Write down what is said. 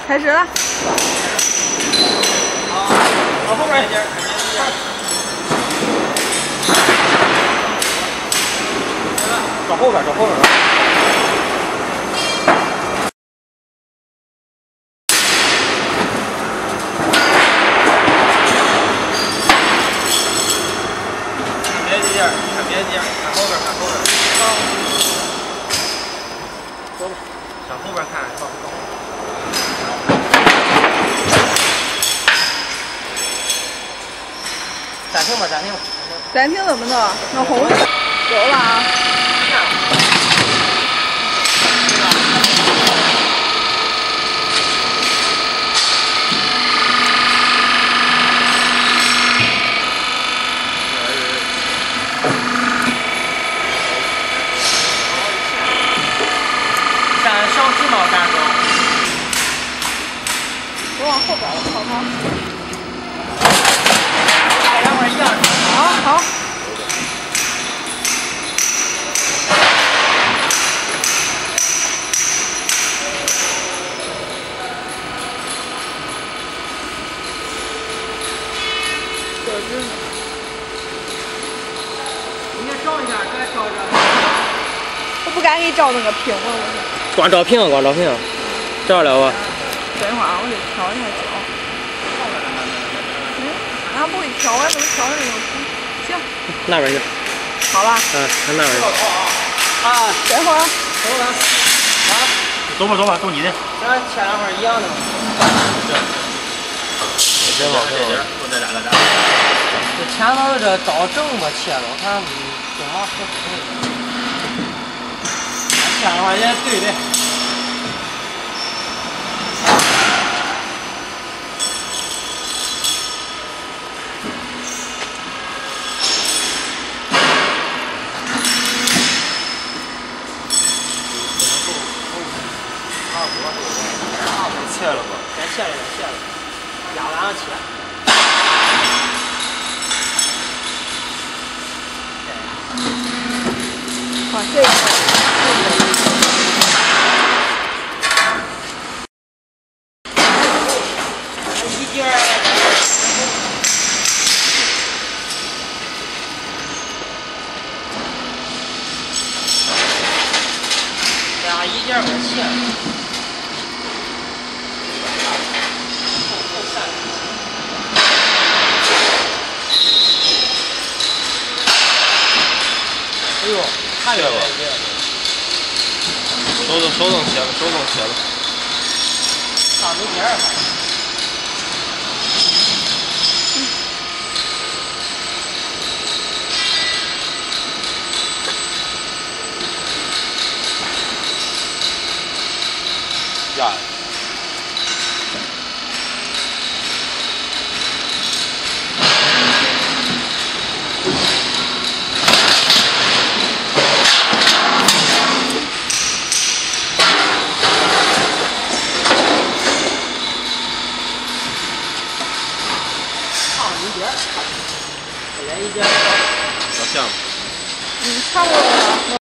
开始了。 好，往后边一点，找后边，找后边。别急点，别急，看后边，看后边。走吧，向后边看，靠。 暂停吧，暂停吧。 暂停怎么弄？弄红的。走了啊。 站小指毛站住。 我往后边了，好吗？ 两块一样。 好。这是。 你给照一下，再照着。 我不敢给你照那个屏了，我是。 光照屏，光照屏，照了吧？ 等一会儿啊，我得调一下脚。俺不会调，俺怎么调那种？行。 那边去。 好了。 看那边去。啊， 等会儿。 走吧。啊。走吧，走吧，走你的。咱前两块一样的。别往这边，我再来。这前头这倒正吧切了，我看正好合适。前两块也对。 切了吧，该切了，压完了切。 好，这个。 一件。俩一件我切了。 哎呦，太远了！手动切了。上没边儿还。压。 来一件，要像吗？ 差不多了。